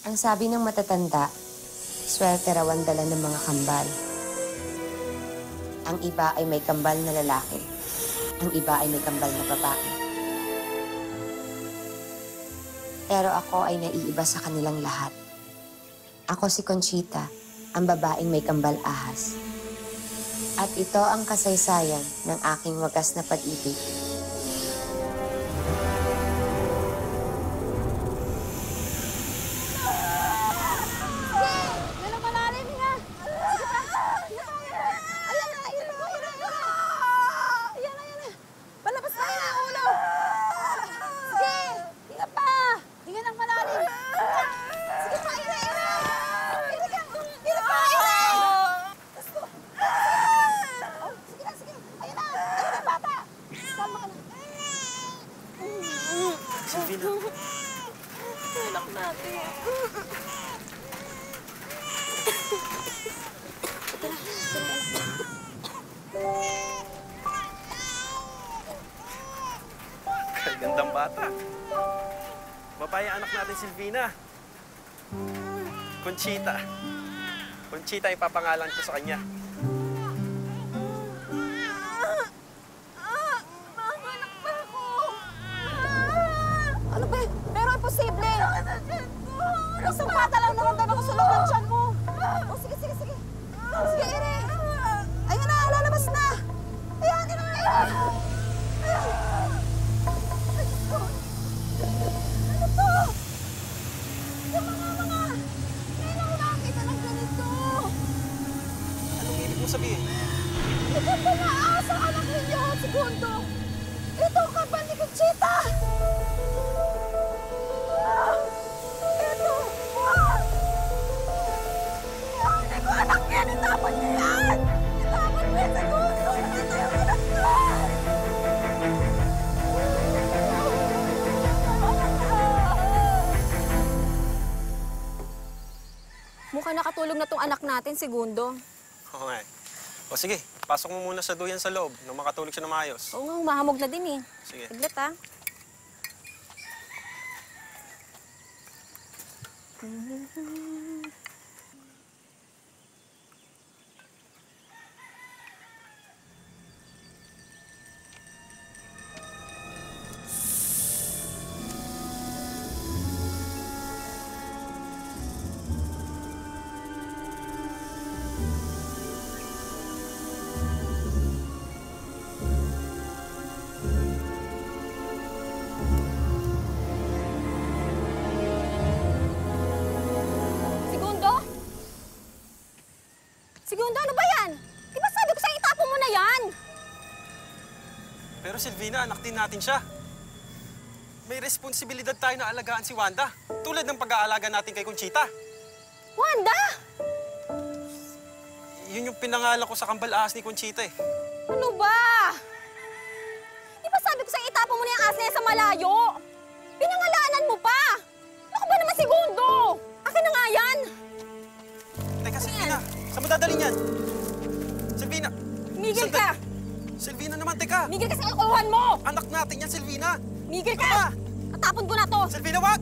Ang sabi ng matatanda, swerte raw ang dala ng mga kambal. Ang iba ay may kambal na lalaki. Ang iba ay may kambal na babae. Pero ako ay naiiba sa kanilang lahat. Ako si Conchita, ang babaeng may kambal ahas. At ito ang kasaysayan ng aking wagas na pag-ibig. Silvina. Anak natin. Gandang bata. Babae anak natin, Silvina. Conchita. Conchita ipapangalan ko sa kanya. Ano ba? Pero imposible. Isang bata lang naman ako sa loob ng tiyan mo. O, sige. Sige, Ere. Ayan na, lalabas na. Ayan, Ere. Ayan. Ano to? Yung mga, may nakakita ng ganito. Anong ibig mo sabihin? Ito po nga asa anak ninyo, segundo. Ito ang kapal ni Conchita. Ito. Hindi ko anak yan. Itapon niyo yan. Itapon mo yan, segundo. Hindi tayo anak yan. Mukhang nakatulog na tong anak natin, segundo. Oo nga. O sige, pasok mo muna sa duyan sa loob nang makatulog siya na maayos. Oo nga, humahamog na din eh. Sige. Saglit ah. Segundo, ano ba yan? Di ba sabi ko sa'yo itapon mo na yan? Pero Silvina, anak din natin siya. May responsibilidad tayo na alagaan si Wanda. Tulad ng pag-aalaga natin kay Conchita. Wanda! Yun yung pinangalan ko sa kambal ahas ni Conchita eh. Ano ba? Di ba sabi ko sa'yo itapon mo na yung aas na yan sa malayo? Pinangalanan mo pa! Ano ka ba naman, segundo? Akin na nga yan! Teka, Silvina. Saan mo dadalhin yan? Silvina! Migil ka! Silvina naman, teka! Migil ka sa kalokohan mo! Anak natin yan, Silvina! Migil Ano ka! ba? Tatapon ko na to! Silvina, wag!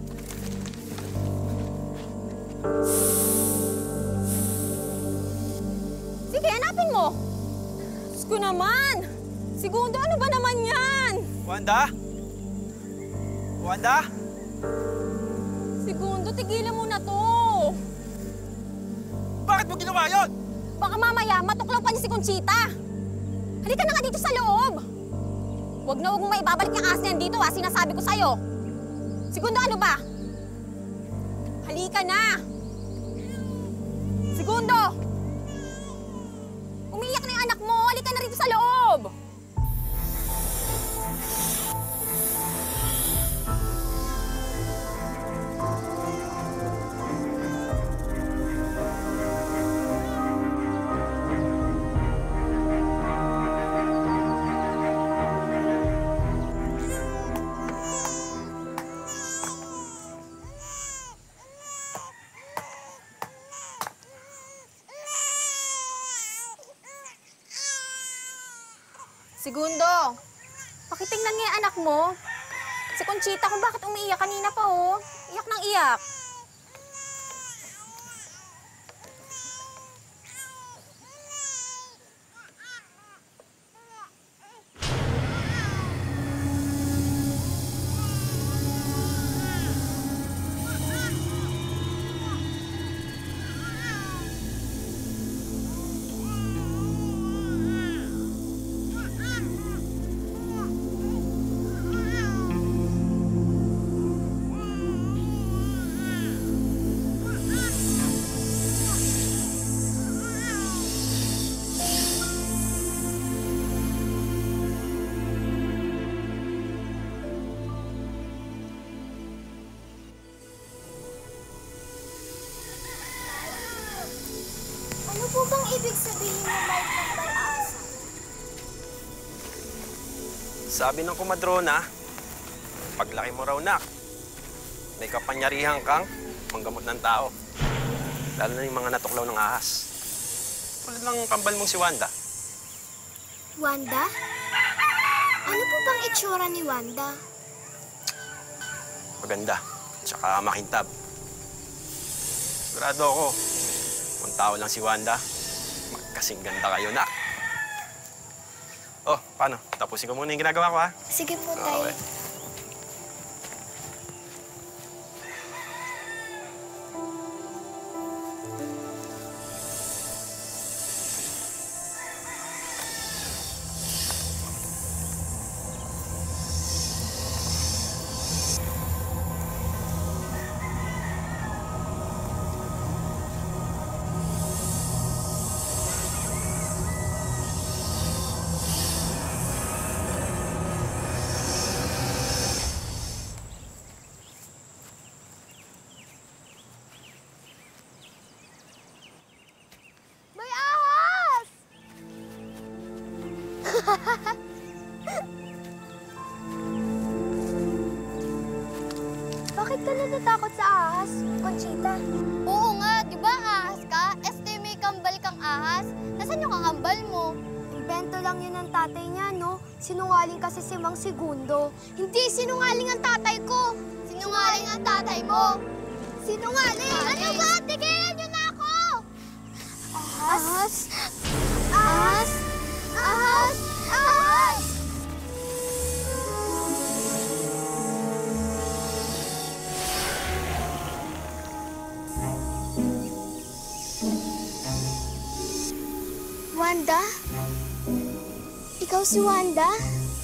Sige, hanapin mo! Diyos ko naman! Segundo, ano ba naman yan? Wanda? Wanda? Segundo, tigilan mo na to! Bakit mo ginawa yun? Baka mamaya, matuklaw pa niya si Conchita! Halika na nga dito sa loob! Huwag na huwag mong maibabalik yung aas na yan dito, ha? Sinasabi ko sa'yo! Segundo, ano ba? Halika na! Segundo! Umiiyak na yung anak mo! Halika na rito sa loob! Segundo, pakitingnan nga yung anak mo. Si Conchita kung bakit umiiyak kanina pa, oh. Iyak ng iyak. ibig sabihin mo may kambal asa? Sabi ng kumadrona, paglaki mo raw, nak, may kapanyarihan kang manggamot ng tao. Lalo na yung mga natuklaw ng ahas. Tulad ng kambal mong si Wanda. Wanda? Ano po bang itsura ni Wanda? Maganda, tsaka makintab. Sigurado ako, kung tao lang si Wanda, magkasing ganda kayo, nak. Oh, paano? Tapusin ko muna yung ginagawa ko, ha? Sige po, Tay. Okay. May ahas! Bakit ka natatakot sa ahas, Conchita? Oo nga, di ba ahas ka? May kambal kang ahas. Nasaan yung kakambal mo? Invento lang yun ng tatay niya, no? Sinungaling kasi si Mang Segundo. Hindi sinungaling ang tatay ko. Sinungaling ang tatay mo. Sinungaling! Ano ba? Tigilan niyo na ako! Ahas? Ahas? Ahas? Ahas? Wanda? Ikaw si Wanda?